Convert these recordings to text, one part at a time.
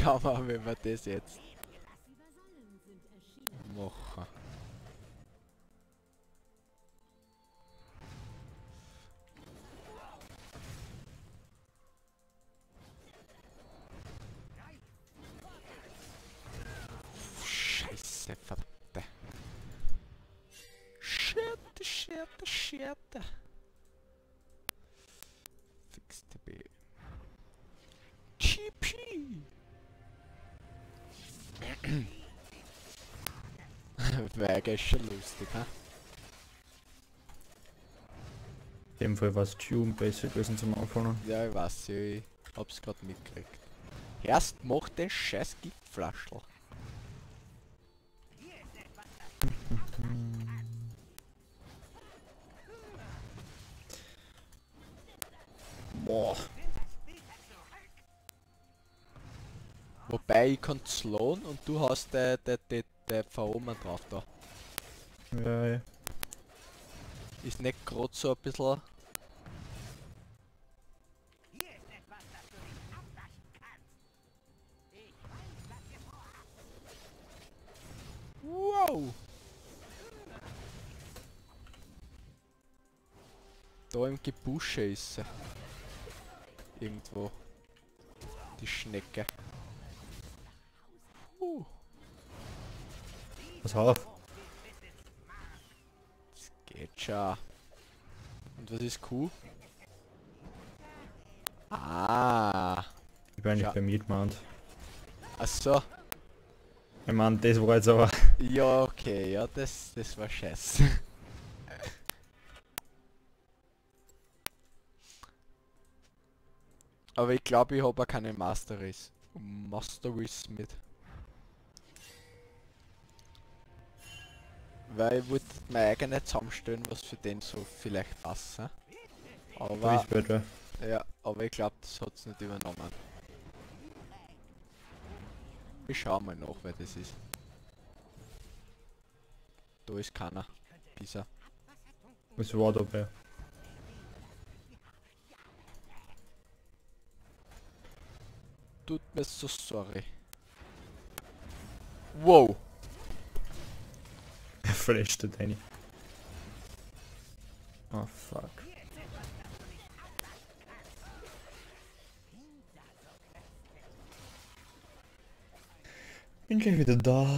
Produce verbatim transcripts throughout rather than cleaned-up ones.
Schauen wir mal, wie wir das jetzt machen. Scheiße, verdammte. Scherte, Scherte, Scherte. Fix the B. Chipi. Wäge ist schon lustig, ha? In dem Fall war es Tune besser gewesen zum Anfangen. Ja, ich weiß, ich hab's grad mitgekriegt. Erst macht den scheiß Giftflaschel. Boah. Wobei ich kann slowen und du hast der der der der V oben drauf da. Ja, ja. Ist nicht grad so ein bisschen. Wow! Da im Gebusche ist sie. Irgendwo. Die Schnecke. Uh, Pass auf. das geht schon. Und was ist Q? Ah. Ich bin eigentlich Schau. bei mir gemeint. Achso. Ich meine, das war jetzt aber... Ja, okay. Ja, das, das war scheiße. Aber ich glaube, ich habe auch keine Master Race. Master Race mit. Weil ich wollte meine eigene zusammenstellen, was für den so vielleicht passt. Ne? Aber, Später. ja, aber ich glaube, das hat es nicht übernommen. Ich schau mal nach, wer das ist. Da ist keiner. Pisa. Was war dabei? Tut mir so sorry. Wow! Er flasht da rein. Oh fuck. Bin gleich wieder da.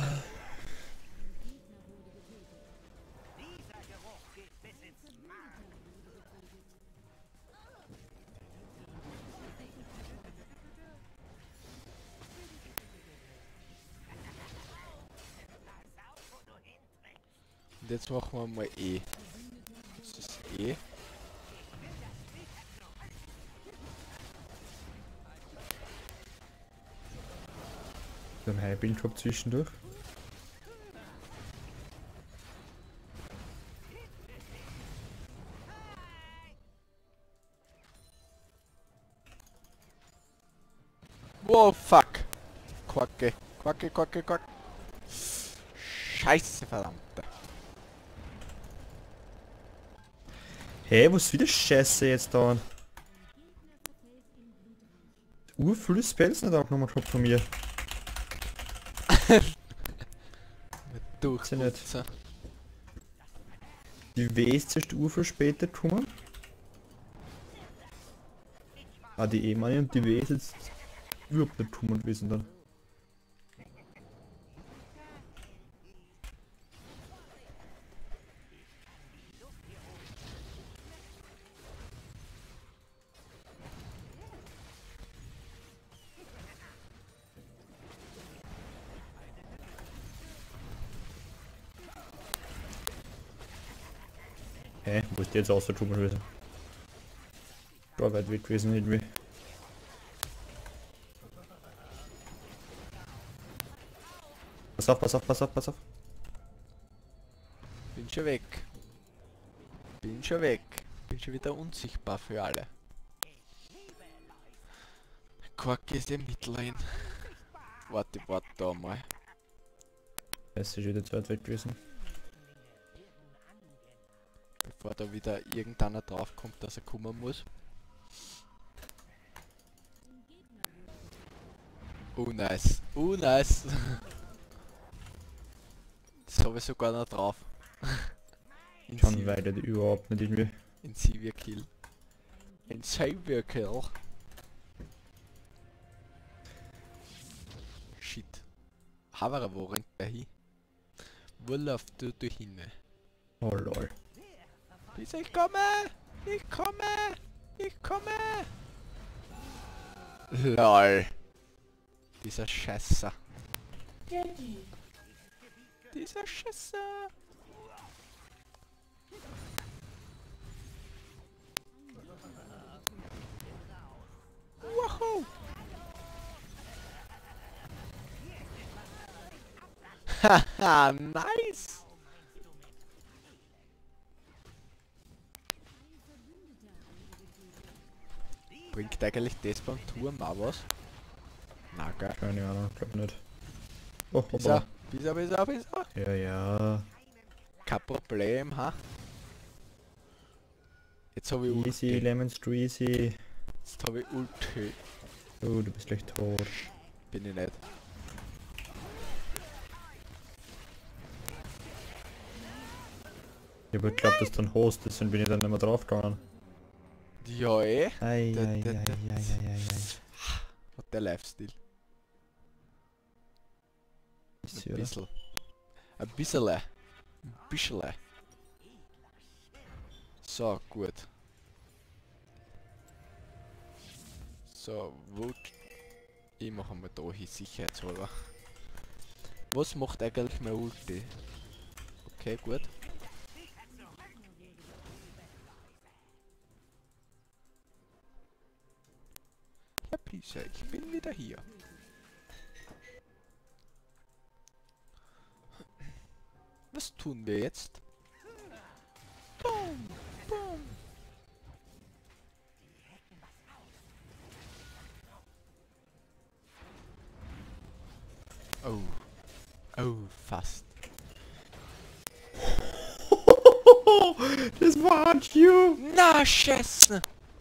Und jetzt machen wir mal E. Das ist E. Dann Heilbild gehabt zwischendurch. Wow, fuck! Quacke, quacke, quacke, quack. Scheiße, verdammte. Hey, was für eine Scheiße jetzt dauern? Urviele Spells nicht auch nochmal gehabt von mir. Durchputzer. Die W ist zuerst urviel später gekommen. Ah, die E meine und die W ist jetzt überhaupt nicht gekommen gewesen dann. Hä, wo ist die jetzt rausgekommen gewesen? Da weit weg gewesen irgendwie. Pass auf, pass auf, pass auf, pass auf. Bin schon weg. Bin schon weg. Bin schon wieder unsichtbar für alle. Quack ist im Mittleren. Warte, warte da mal. Es ist wieder zu weit weg gewesen. Bevor da wieder irgendeiner drauf kommt, dass er kommen muss. Oh nice. Oh nice. Das habe ich sogar noch drauf. In Schon Sievier- weiter überhaupt nicht irgendwie. in Sievier Kill. In Sievier Kill. Shit. Havara, wo rennt der hin? Wo läuft du da hin? Oh lol. Bis ich komme! Ich komme! Ich komme! LOL. Dieser Scheißer. Dieser Scheißer. Wahoo! Haha, nice! Bringt eigentlich das beim Turm auch was? Na geil. Keine Ahnung, glaub nicht. Oh, Bisa, hoppala. bisa, bisa, bisa. Ja, ja. Kein Problem, ha? Jetzt habe ich Easy, Ulti. Lemon Streezy. Jetzt habe ich Ulti. Oh, du bist gleich tot. Bin ich nicht. Ich hab geglaubt, dass du ein Host ist und bin ich dann nicht mehr draufgegangen. Ja eh. Ei, Da, ei, da, ei, da. ei, ei, ei, ei. Hat der Lifestyle. Ist Ein sie, oder? bisschen. Ein bisschen. Ein bisschen. So, gut. So, wo... Ich mache mal da hin, sicherheitshalber. Was macht eigentlich mein Ulti? Okay, gut. Ja, Pisa, ich bin wieder hier. Was tun wir jetzt? Boom, boom. Oh. Oh, fast. Das war you! Na, Scheiße!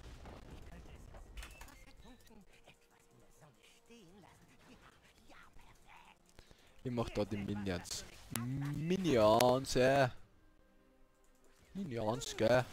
Ich mach da die Minions. Minions, äh. Minions, gell.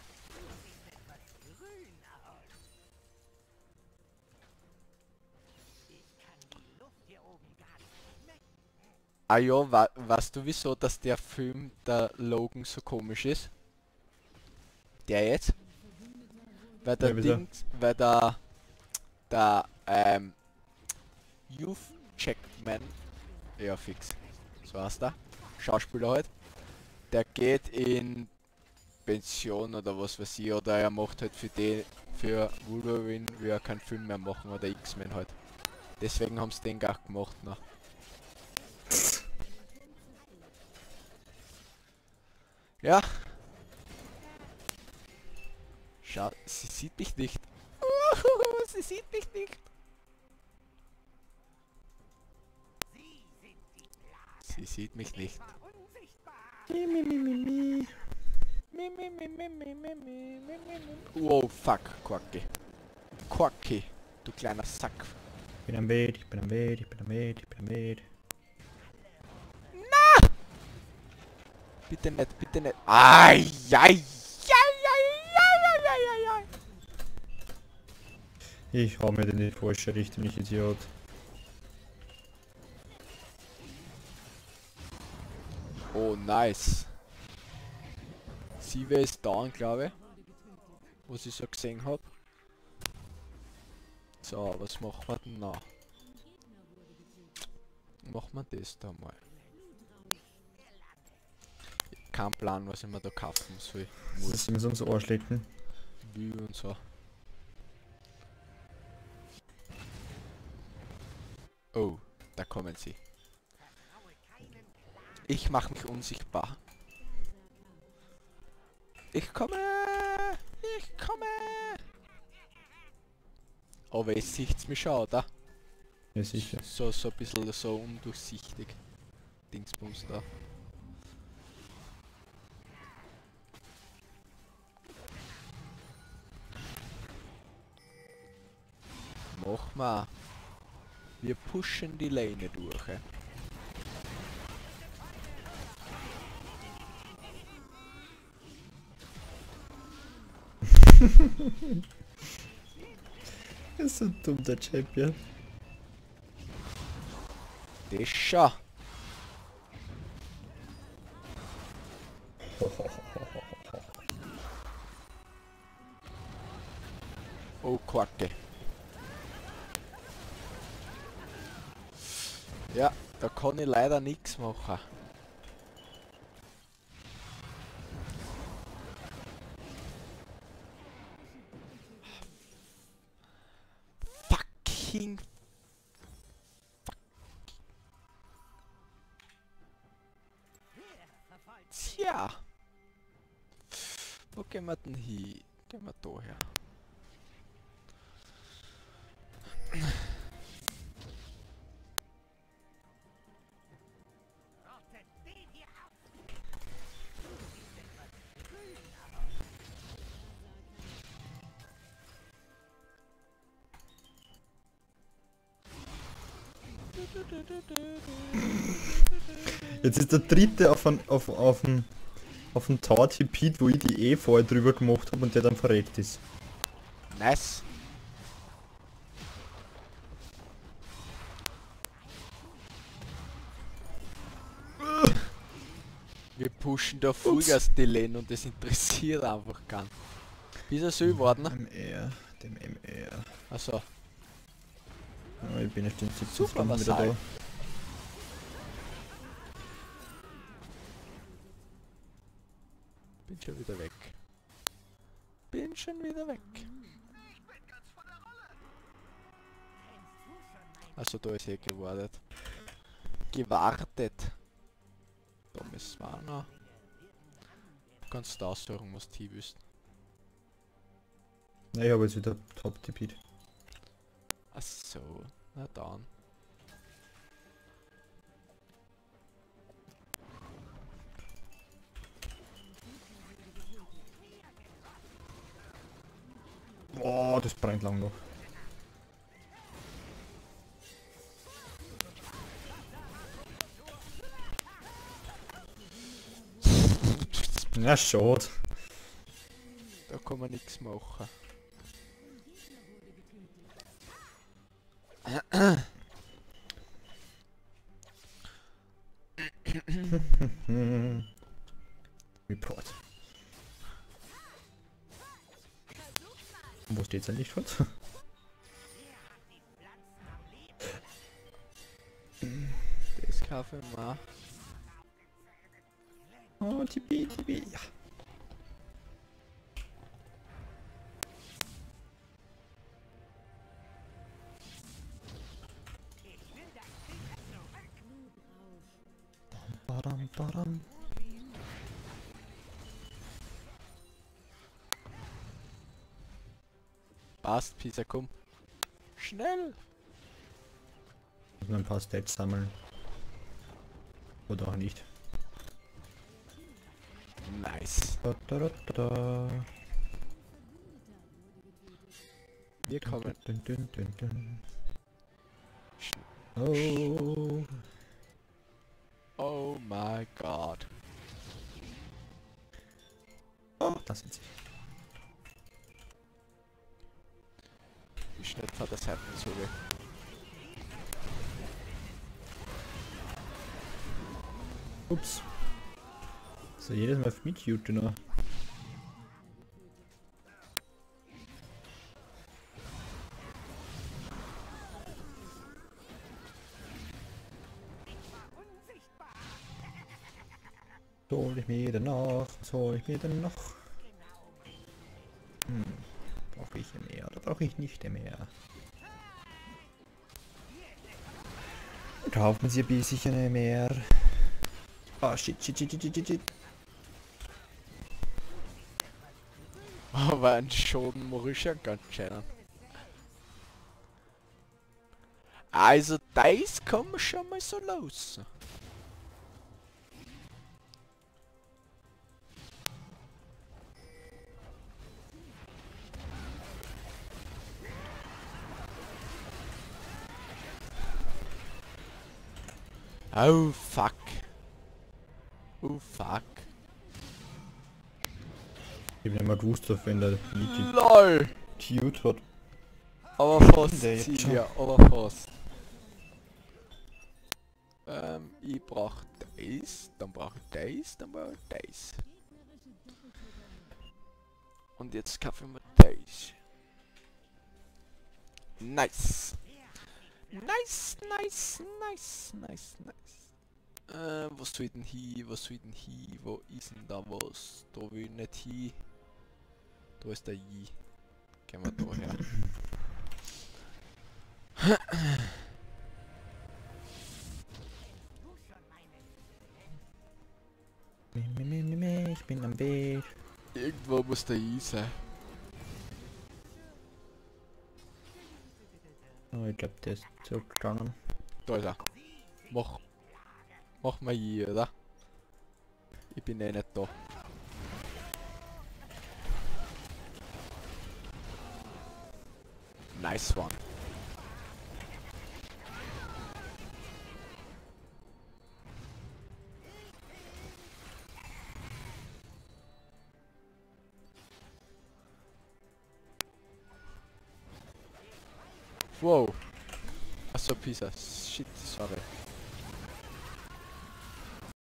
Ah ja, wa weißt du wieso, dass der Film, der Logan, so komisch ist? Der jetzt? Weil der Ja, wieso? Ding, weil der, der, ähm, Youth Jackman, ja fix, so heißt der, Schauspieler halt, der geht in Pension oder was weiß ich, oder er macht halt für die, für Wolverine, will er keinen Film mehr machen, oder X-Men halt. Deswegen haben sie den gar gemacht, noch. Ja. Schau, sie sieht mich nicht. Sie sieht mich nicht. Sie sieht mich nicht. Mi, mi, mi, mi, mi. Wow, fuck, Quacky. Quacky, du kleiner Sack. Ich bin am Bett, ich bin am Bett, ich bin am Bett, ich bin am Bett. Bitte nicht, bitte nicht. Ai, ai, ai, ai, ai, ai, ai, ai. Ich hau mir den in die falsche Richtung, ich Idiot. Oh, nice. Sievier ist down, glaube ich. Was ich so gesehen habe. So, was machen wir denn noch? Machen wir das da mal. Kein Plan, was ich mir da kaufen soll. Das ist mit uns Arschlecken. Wie und so. Oh, da kommen sie. Ich mache mich unsichtbar. Ich komme! Ich komme! Aber ihr seht's mich schon, oder? Ja, sicher. So, so ein bisschen so undurchsichtig. Dingsbums da. Mach mal. Wir pushen die Lane durch. Hä? Das ist so dumm, der Champion. Das schon. Oh, Quacke. Ja, da kann ich leider nichts machen. Fucking. Tja. Wo gehen wir denn hin? Gehen wir da her. Jetzt ist der dritte auf ein, auf, auf ein, auf ein Tower T P, wo ich die eh vorher drüber gemacht habe und der dann verreckt ist. Nice. Wir pushen da Vollgas die Lane und das interessiert einfach keinen. Bis er so geworden? M R, dem M R. Achso. Oh, ich bin erst in siebzehn Super, Stunden was wieder sei. da. Bin schon wieder weg. Bin schon wieder weg. Also da ist eh gewartet. Gewartet. Da müssen wir noch. Du kannst aussuchen, was du willst. Na, ich habe jetzt wieder Top T P. Ach so, na dann. Oh, das brennt lang noch. Na, schade. Da kann man nichts machen. Report. Und wo steht's denn nicht was? Das kaufe ich mal. Oh, T P, T P, ja. Badam, badam. Passt, Pisa, komm. Schnell! Ich muss ein paar Stats sammeln. Oder auch nicht. Nice. Da, da, da, da, da. Wir kommen. Dun, dun, dun, dun. Sch- Oh. Oh my god. Oh, da sind sie. Wie schnell hat das Seiten so weg? Ups. So, jedes Mal mit Mute noch. Was hol ich mir denn noch? Was hol ich mir denn noch? Hm. Brauche ich mehr oder brauche ich nicht mehr? Kaufen Sie ein bisschen mehr. Ah, shit, shit, shit, shit, shit, shit. Aber ein Schoden Mauritian ganz schön. Also das kommt schon mal so los. Oh fuck. Oh fuck. Ich hab nicht mal gewusst, dass wenn der Lied LOL! getuned hat. Aber fast, Der jetzt schon. Silvia, aber fast. Ähm, ich brauch das, dann brauch ich das, dann brauch ich das. Und jetzt kaufe ich mir das. Nice. Nice, nice, nice, nice, nice. Äh, was soll ich denn hier, was soll ich denn hier, wo ist denn da was? Da will ich nicht hin. Da ist der I. Gehen wir da her. Ich bin am Weg. Irgendwo muss der I sein. Oh, ich glaube, der ist zurückgegangen. Da ist er. Mach. Mach mal I, oder? Ich bin eh nicht da. Nice one. Wow. Achso, Pizza. Shit, sorry.